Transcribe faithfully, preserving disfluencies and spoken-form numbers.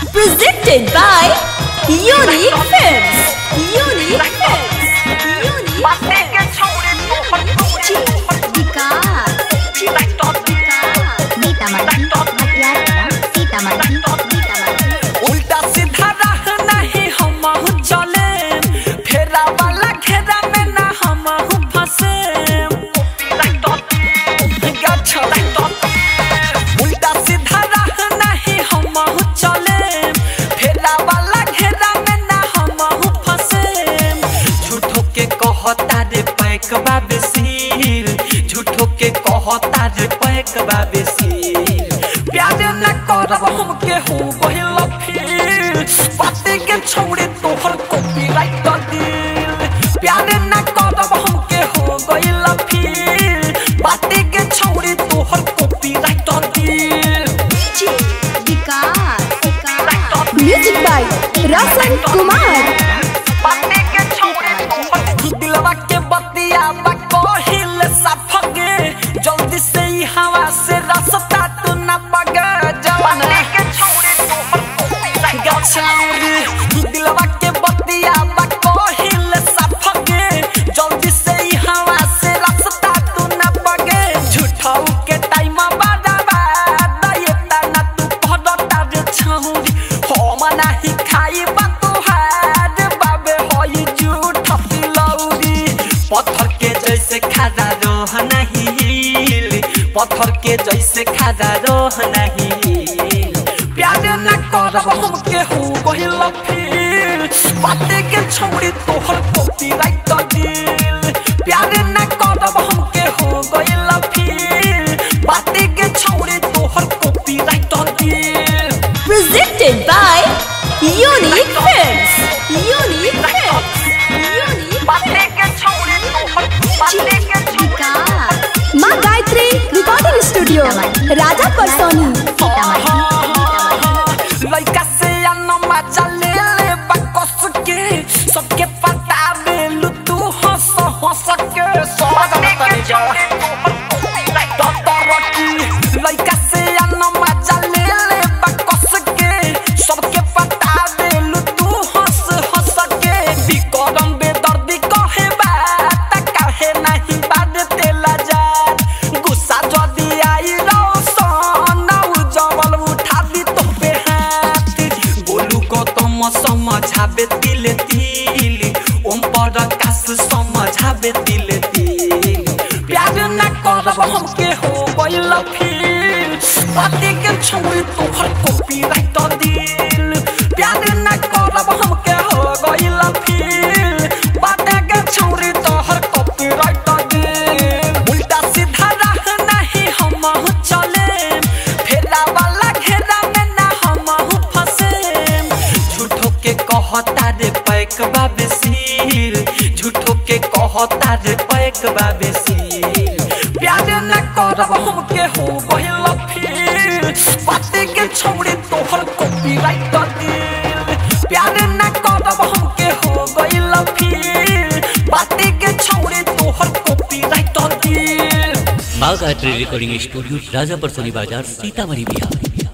Presented by Unique Films. Unique Films. Unique उल्टा सीधा राह नहीं हम चले, फेरा वाला घेरा में ना हम फंसे। उल्टा सीधा राह नहीं हम चले, फेरा वाला घेरा में ना हम फंसे। झूठो के कहता रे पैक बाबेसीर, झूठो के कहता रे पैक बाबेसीर। प्यार न करब हमके हो गइल फिर, बाते के छोड़े तोहर कॉपीराइट दिल। प्यार न करब हमके हो गइल फिर, बाते के छोड़े तोहर कॉपीराइट दिल। Music by Rasan Kumar. बाते के छोड़े तोहर दिलवा के बतिया बा कहिल सफगे, जल्दी से ही हवा से रास्ता तू न पगा। जवाना के छोड़े तोहर गछाउरी, दिलवा के बतिया बा कहिल सफगे, जल्दी से ही हवा से रास्ता तू न पगे। झूठाऊ के टाइम बादाबा दयता न तू पड़ता रे छाउरी, हम नाही खाई बा तोहार बाबे होई झूठ पिलौरी। पत्थर के जैसे खड़ा रह नहीं हिल, पत्थर के जैसे खड़ा रह नहीं हिल। प्यार न करब हमके हो गइल फिर, बाते के छोड़ी तोहर कॉपीराइट दिल। प्यार न करब हमके हो गइल फिर, बाते के छोड़ी तोहर कॉपीराइट दिल। Presented by Unique Films. Unique Films. Unique बाते के छोड़ी तोहर बाते के माँ गायत्री रिकॉर्डिंग स्टूडियो राजा परसोनी। लइका से अनमा चले ले बकस के, सबके पता बेलू तू हंस हंस के। लइका से अनमा चले ले बकस के, सबके पता बेलू तू हंस हंस के। बिकरम बेदर्दी कहे बात काहे नहीं बात तेला जा, गुस्सा जदी आई रोशन उजवल उठा दी तो पे हाथ। गोलू को तुम समझाबे तिल तिल, ओम पर आकाश समझाबे तिल तिल। प्यार न करब हमके हो गइल फिर, बाते के छोड़ी तोहर कॉपीराइट दिल। प्यार न करब हमके हो गइल फिर, बाते के छोड़ी तोहर कॉपीराइट दिल। उल्टा सीधा राह नहीं हम चले, फेरा वाला घेरा में ना हम फंसे। झूठो के कहता रे पैक बाबेसीर, झूठो के कहता रे पैक बाबेसीर। प्यार न करब हमके हो गइल फिर, बाते के छोड़ी तोहर कॉपीराइट दिल। प्यार न करब हमके हो गइल फिर, बाते के छोड़ी तोहर कॉपीराइट दिल। माँ गायत्री रिकॉर्डिंग स्टूडियो राजा परसोनी बाजार सीतामढ़ी बिहार।